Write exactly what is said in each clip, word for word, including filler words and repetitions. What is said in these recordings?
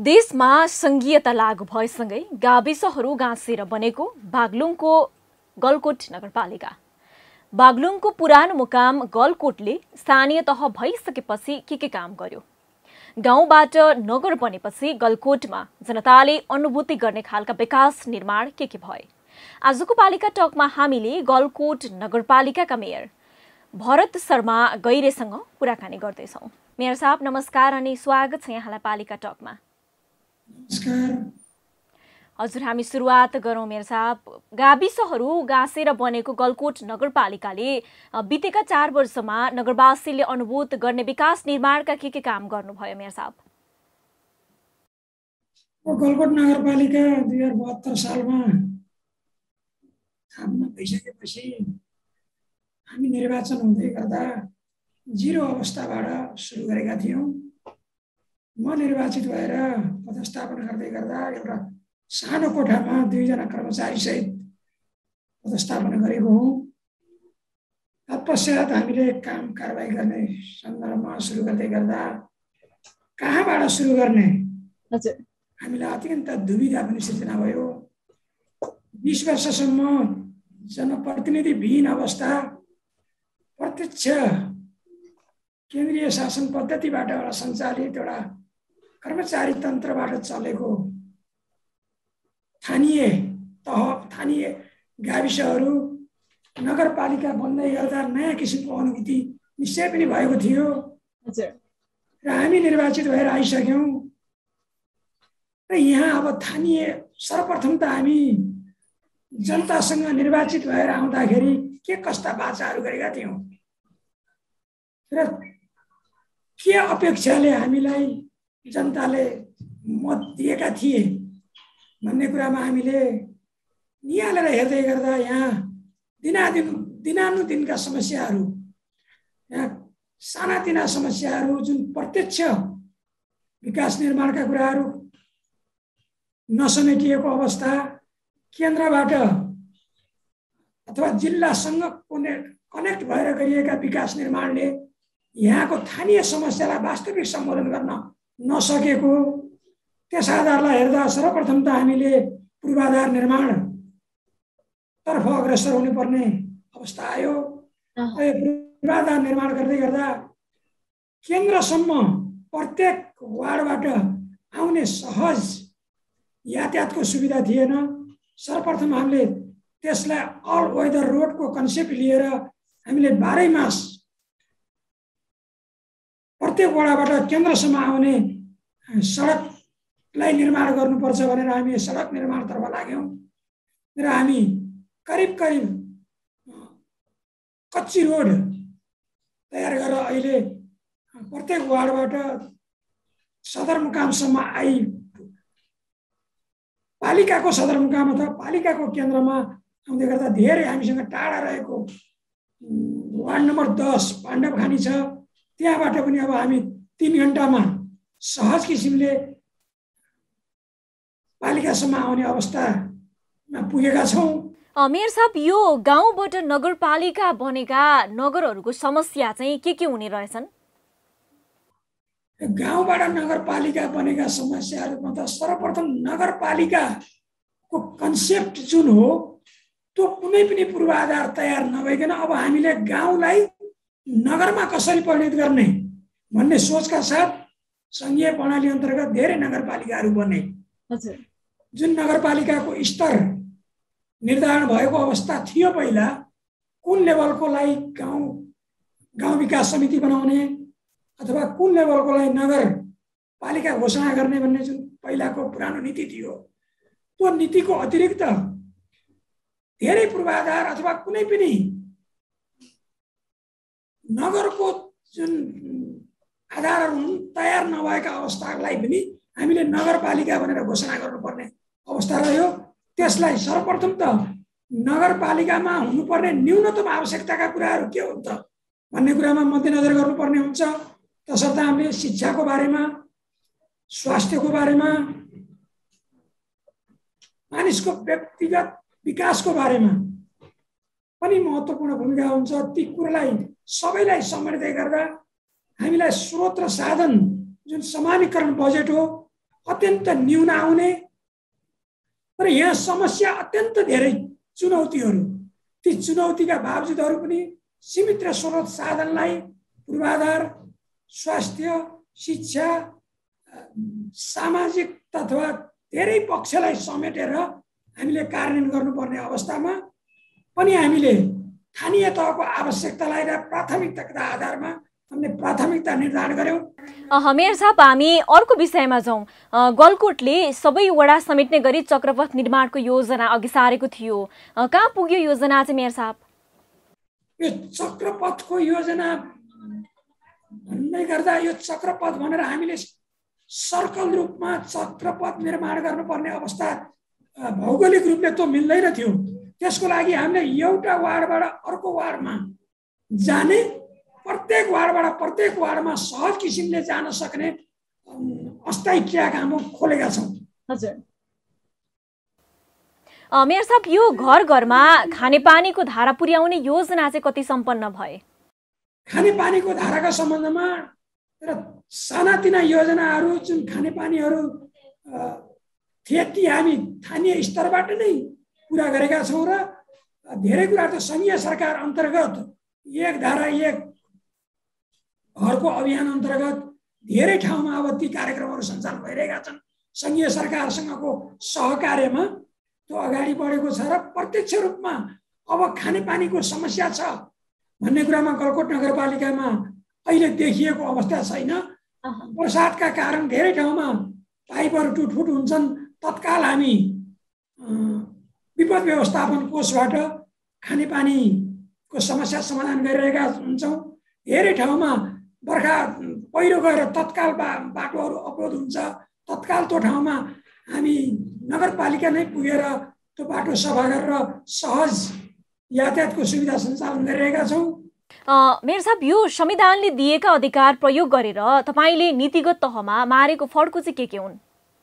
देशमा संघीयता लागू भएसँगै गाविसहरू गाँसेर बनेको बागलुङको गलकोट नगरपालिका। बागलुङको पुरानो मुकाम गलकोटले स्थानीय तह भइसकेपछि के के काम गर्यो? गाउँबाट नगर बनेपछि गलकोटमा जनताले अनुभूति गर्ने खालका विकास निर्माण के के भए? आजको पालिका टकमा हामीले गलकोट नगरपालिकाका मेयर भरत शर्मा गैरेसँग कुराकानी गर्दैछौँ। मेयर साहब नमस्कार अनि स्वागत छ यहाँलाई पालिका टकमा। नमस्कार। हजुर, हामी सुरुवात गरौँ मेयर साहब। गाविसहरू गाँसेर बनेको गलकोट नगरपालिकाले बितेका चार वर्षमा नगरवासीले अनुभूत गर्ने विकास निर्माणका के के काम गर्नुभयो मेयर साहब? गलकोट नगरपालिका दुई हजार बहत्तर सालमा थाम्न भइसकेपछि हामी निर्वाचन हुँदै गर्दा जिरो अवस्थाबाट सुरु गरेका थियौँ। म निर्वाचित भएर पदस्थापना गर्दै गर्दा एउटा सानो कोठामा दुईजना कर्मचारी सहित पदस्थापना गरेको हुँ। तत्पश्चात हामीले काम कारबाही गर्ने सन्दर्भमा सुरु गर्दै गर्दा कहाँबाट सुरु गर्ने हजुर हामीलाई अत्यन्त दुविधा पनि सिर्जना भयो। बिस वर्षसम्म जनप्रतिनिधिविहीन अवस्था, प्रत्यक्ष केन्द्रीय शासन पद्धतिबाट एउटा सञ्चालित एउटा कर्मचारी तन्त्रबाट चलेको स्थानीय तह स्थानीय गाविसहरू नगरपालिका बन्दै गर्दा नयाँ किसिमको अनुभूति निश्चय पनि भएको थियो। र हामी निर्वाचित भएर आइसक्यौँ र यहाँ अब स्थानीय सर्वप्रथम त हामी जनतासँग निर्वाचित भएर आउँदाखेरि के कस्ता बाचाहरू गरेका थियौँ र के अपेक्षाले हामीलाई जनताले मत दिएका थिए भन्ने कुरामा हामीले निहालेर हेर्दै गर्दा यहाँ दिनादिन दिनानुदिनका समस्याहरू, यहाँ सानातिना समस्याहरू, जुन प्रत्यक्ष विकास निर्माणका कुराहरू नसमेटिएको अवस्था, केन्द्रबाट अथवा जिल्लासँग कनेक्ट भएर गरिएका विकास निर्माणले यहाँको स्थानीय समस्यालाई वास्तविक सम्बोधन गर्न नसकेको, त्यस आधारलाई हेर्दा सर्वप्रथम त हामीले पूर्वाधार निर्माण तर्फ अग्रसर हुनुपर्ने अवस्था आयो। पूर्वाधार निर्माण गर्दै गर्दा केन्द्रसम्म प्रत्येक वार्डबाट आउने सहज यातायातको सुविधा थिएन। सर्वप्रथम हामीले त्यसलाई अल वेदर रोडको कन्सेप्ट लिएर हामीले बाह्रै मास प्रत्येक वडाबाट केन्द्रसम्म आउने सडकलाई निर्माण गर्नुपर्छ भनेर हामी सडक निर्माणतर्फ लाग्यौँ र हामी करिब करिब कच्ची रोड तयार गरेर अहिले प्रत्येक वार्डबाट सदरमुकामसम्म आई पालिकाको सदरमुकाम अथवा पालिकाको केन्द्रमा आउँदै गर्दा धेरै हामीसँग टाढा रहेको वार्ड नम्बर दस पाण्डवखानी छ, त्यहाँबाट पनि अब हामी तीन घन्टामा सहज किसिमले पालिकासम्म आउने अवस्थामा पुगेका छौँ। मेयर साहब, यो गाउँबाट नगरपालिका बनेका नगरहरूको समस्या चाहिँ के के हुने रहेछन्? गाउँबाट नगरपालिका बनेका समस्याहरूमा त सर्वप्रथम नगरपालिकाको कन्सेप्ट जुन हो त्यो कुनै पनि पूर्वाधार तयार नभइकन अब हामीले गाउँलाई नगरमा कसरी परिणत गर्ने भन्ने सोचका साथ सङ्घीय प्रणाली अन्तर्गत धेरै नगरपालिकाहरू बने। जुन नगरपालिकाको स्तर निर्धारण भएको अवस्था थियो पहिला, कुन लेभलकोलाई गाउँ गाउँ विकास समिति बनाउने अथवा कुन लेभलकोलाई नगरपालिका घोषणा गर्ने भन्ने जुन पहिलाको पुरानो नीति थियो, त्यो नीतिको अतिरिक्त धेरै पूर्वाधार अथवा कुनै पनि नगरको जुन आधारहरू तयार नभएका अवस्थालाई पनि हामीले नगरपालिका भनेर घोषणा गर्नुपर्ने अवस्था रह्यो। त्यसलाई सर्वप्रथम त नगरपालिकामा हुनुपर्ने न्यूनतम आवश्यकताका कुराहरू के हुन् त भन्ने कुरामा मध्यनजर गर्नुपर्ने हुन्छ। तसर्थ हामीले शिक्षाको बारेमा, स्वास्थ्यको बारेमा, मानिसको व्यक्तिगत विकासको बारेमा पनि महत्त्वपूर्ण भूमिका हुन्छ। ती कुरालाई सबैलाई समेट्दै गर्दा हामीलाई स्रोत र साधन जुन समानीकरण बजेट हो अत्यन्त न्यून आउने, तर यहाँ समस्या अत्यन्त धेरै चुनौतीहरू, ती चुनौतीका बावजुदहरू पनि सीमित र स्रोत साधनलाई पूर्वाधार, स्वास्थ्य, शिक्षा, सामाजिक तथा धेरै पक्षलाई समेटेर हामीले कार्यान्वयन गर्नुपर्ने अवस्थामा पनि हामीले स्थानीय तहको आवश्यकतालाई र प्राथमिकताका आधारमा हामीले प्राथमिकता निर्धारण गर्यौं। मेयर साहब, हामी अर्को विषयमा जाउँ। गलकोटले सबै वडा समेट्ने गरी चक्रपथ निर्माणको योजना अघि सारेको थियो, कहाँ पुग्यो योजना चाहिँ मेयर साहब? यो चक्रपथको योजना भन्दै गर्दा यो चक्रपथ भनेर हामीले सर्कल रूपमा चक्रपथ निर्माण गर्नुपर्ने अवस्था भौगोलिक रूपले त मिल्दैन थियो। त्यसको लागि हामीले एउटा वार्डबाट अर्को वार्डमा जाने, प्रत्येक वार्डबाट प्रत्येक वार्डमा सहज किसिमले जान सक्ने अस्थायी ट्र्याक हामी खोलेका छौँ। हजुर मेयर साहब, यो घर घरमा खानेपानीको धारा पुर्याउने योजना चाहिँ कति सम्पन्न भए? खानेपानीको धाराका सम्बन्धमा र सानातिना योजनाहरू जुन खानेपानीहरू थिए ती हामी स्थानीय स्तरबाट नै पुरा गरेका छौँ र धेरै कुरा त सङ्घीय सरकार अन्तर्गत एक धारा एक घरको अभियान अन्तर्गत धेरै ठाउँमा अब ती कार्यक्रमहरू सञ्चालन भइरहेका छन्। सङ्घीय सरकारसँगको सहकार्यमा त्यो अगाडि बढेको छ र प्रत्यक्ष रूपमा अब खानेपानीको समस्या छ भन्ने कुरामा गलकोट नगरपालिकामा अहिले देखिएको अवस्था छैन। बर्सातका कारण धेरै ठाउँमा पाइपहरू टुटफुट हुन्छन्, तत्काल हामी विपद व्यवस्थापन कोषबाट खानेपानीको समस्या समाधान गरिरहेका हुन्छौँ। धेरै ठाउँमा बर्खा पहिरो गएर तत्काल बा बाटोहरू अवरोध हुन्छ, तत्काल त्यो ठाउँमा हामी नगरपालिका नै पुगेर त्यो बाटो सफा गरेर सहज यातायातको सुविधा सञ्चालन गरिरहेका छौँ। मेयर साहब, यो संविधानले दिएका अधिकार प्रयोग गरेर तपाईँले नीतिगत तहमा मारेको फड्को चाहिँ के के हुन्?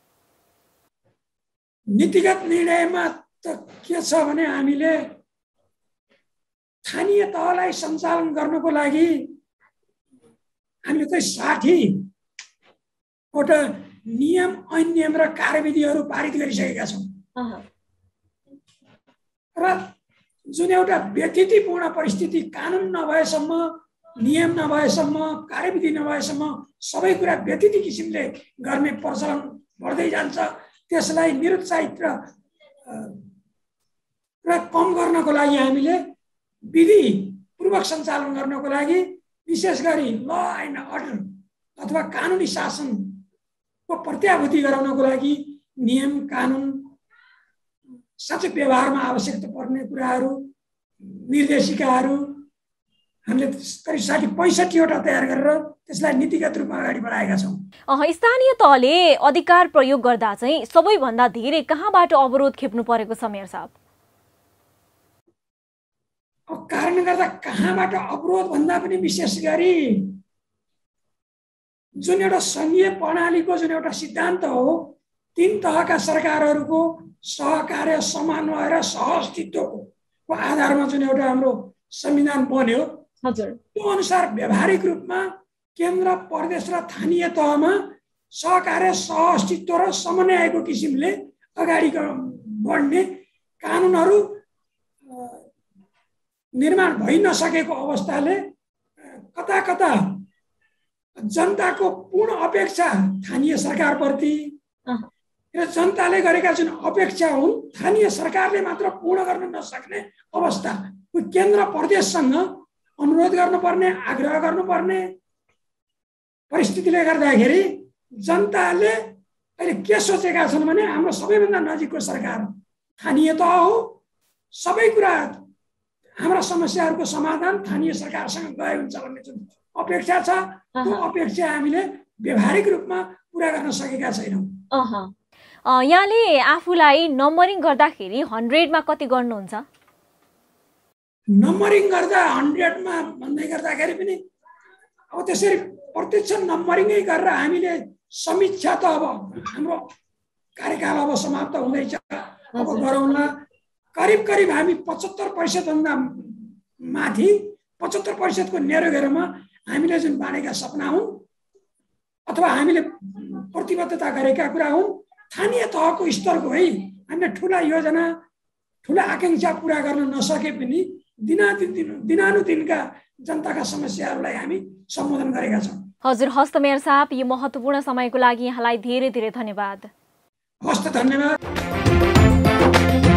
नीतिगत निर्णयमा त के छ भने हामीले स्थानीय तहलाई सञ्चालन गर्नको लागि हामीले चाहिँ साठीवटा नियम, ऐन नियम र कार्यविधिहरू पारित गरिसकेका छौँ र जुन एउटा व्यतिथिपूर्ण परिस्थिति, कानुन नभएसम्म, नियम नभएसम्म, कार्यविधि नभएसम्म सबै कुरा व्यतिथि किसिमले गर्ने प्रचलन बढ्दै जान्छ। त्यसलाई निरुत्साहित र र कम गर्नको लागि हामीले विधि पूर्वक सञ्चालन गर्नको लागि विशेष गरी ल एन्ड अर्डर अथवा कानुनी शासनको प्रत्याभूति गराउनको लागि नियम, कानुन, साँच्चै व्यवहारमा आवश्यकता पर्ने कुराहरू, निर्देशिकाहरू हामीले करिब साठी पैँसठीवटा तयार गरेर त्यसलाई नीतिगत रूपमा अगाडि बढाएका छौँ। स्थानीय तहले अधिकार प्रयोग गर्दा चाहिँ सबैभन्दा धेरै कहाँबाट अवरोध खेप्नु परेको छ मेयर साहब? अब कारण गर्दा कहाँबाट अवरोध भन्दा पनि विशेष गरी जुन एउटा सङ्घीय प्रणालीको जुन एउटा सिद्धान्त हो, तीन तहका सरकारहरूको सहकार्य, समन्वय र सहअस्तित्वको आधारमा जुन एउटा हाम्रो संविधान बन्यो, हजुर, त्यो अनुसार व्यावहारिक रूपमा केन्द्र, प्रदेश र स्थानीय तहमा सहकार्य, सहअस्तित्व र समन्वयको किसिमले अगाडि बढ्ने कानुनहरू निर्माण भइ नसकेको अवस्थाले कता कता जनताको पूर्ण अपेक्षा स्थानीय सरकारप्रति र जनताले गरेका जुन अपेक्षा हुन् स्थानीय सरकारले मात्र पूर्ण गर्न नसक्ने अवस्था, केन्द्र प्रदेशसँग अनुरोध गर्नुपर्ने, आग्रह गर्नुपर्ने परिस्थितिले गर्दाखेरि जनताले अहिले के सोचेका छन् भने हाम्रो सबैभन्दा नजिकको सरकार स्थानीय तह हो, सबै कुरा हाम्रा समस्याहरूको समाधान स्थानीय सरकारसँग गए हुन्छ भन्ने जुन अपेक्षा छ, त्यो अपेक्षा हामीले व्यावहारिक रूपमा पुरा गर्न सकेका छैनौँ। यहाँले आफूलाई नम्बरिङ गर्दाखेरि हन्ड्रेडमा कति गर्नुहुन्छ? नम्बरिङ गर्दा हन्ड्रेडमा भन्दै गर्दाखेरि पनि अब त्यसरी प्रत्यक्ष नम्बरिङै गरेर हामीले समीक्षा त अब हाम्रो कार्यकाल अब समाप्त हुँदैछ, अब गरौँला। करिब करिब हामी पचहत्तर प्रतिशतभन्दा माथि पचहत्तर प्रतिशतको नेरोगेरोमा हामीले जुन बाँडेका सपना हुन् अथवा हामीले प्रतिबद्धता गरेका कुरा हुन् स्थानीय तहको स्तरको है। हामीले ठुला योजना ठुला आकांक्षा पुरा गर्न नसके पनि दिनादिन दिनानुदिनका जनताका समस्याहरूलाई हामी सम्बोधन गरेका छौँ। हजुर, हस्त मेयर साहब, यो महत्त्वपूर्ण समयको लागि यहाँलाई धेरै धेरै धन्यवाद। हस्त धन्यवाद।